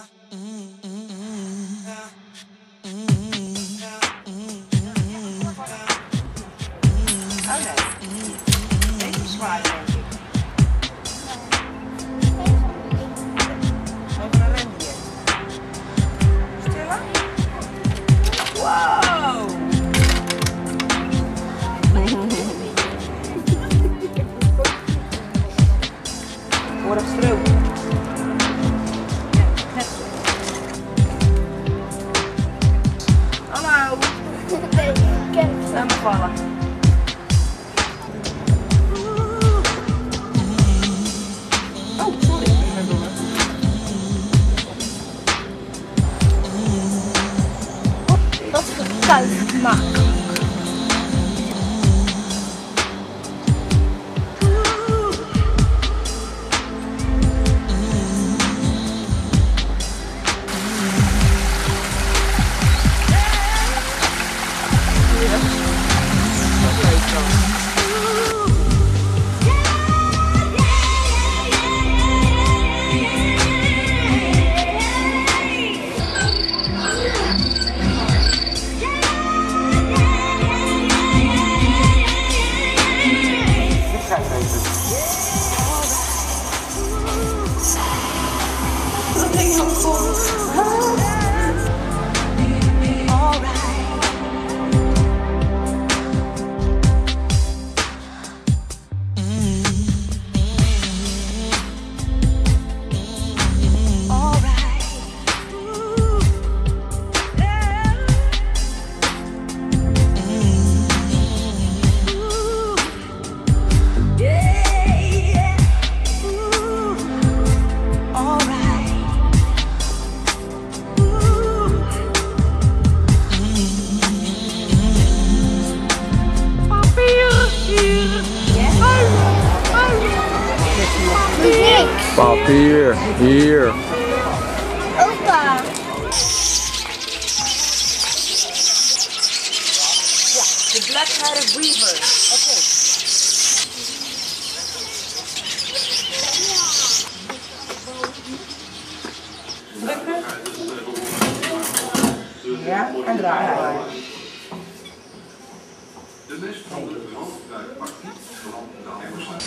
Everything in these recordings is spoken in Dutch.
Deze is zwaar, denk ik. Even een rendier. Stiller? Wow! Hoor op stroom. Hallo! Laat me vallen. Oh, sorry. Wat voor kuif maken. Papier, hier. Opa. Ja, de Black-Headed Weaver. Oké. Drukken. Ja, en draaien. De rest van de brandbuik pakt niet van de handers.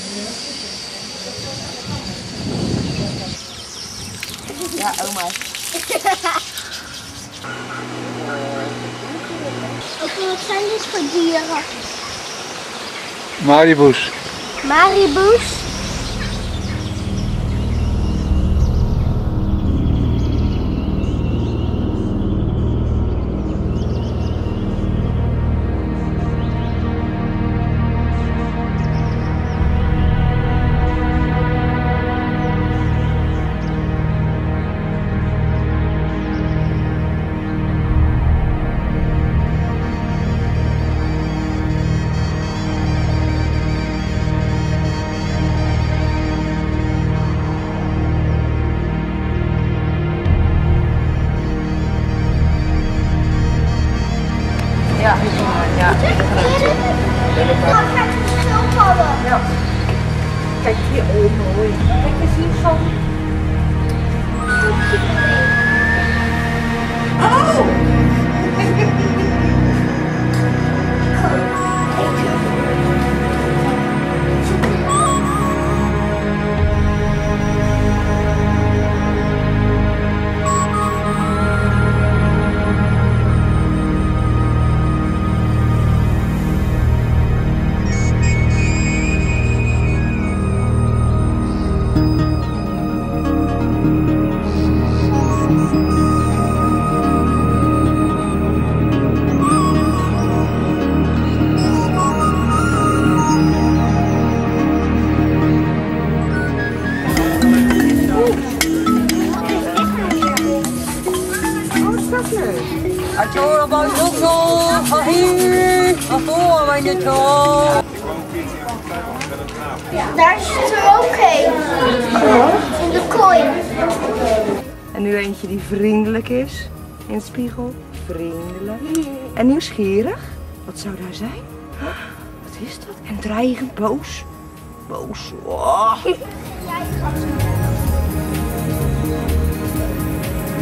Ja, oma. Oké, wat zijn dit voor dieren? Mariboes. Mariboes. Ja, ja. Oh, gaat het zo vallen? Ja. Kijk hier, oh mooi. Kijk eens hier zo. Oh! Daar zit er ook een. In de kooi. En nu eentje die vriendelijk is. In het spiegel. Vriendelijk. En nieuwsgierig. Wat zou daar zijn? Wat is dat? En dreigend. Boos. Boos. Oh.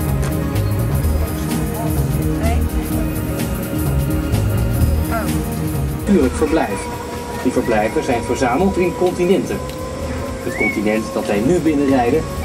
natuurlijk verblijf. Die verblijven zijn verzameld in continenten. Het continent dat wij nu binnenrijden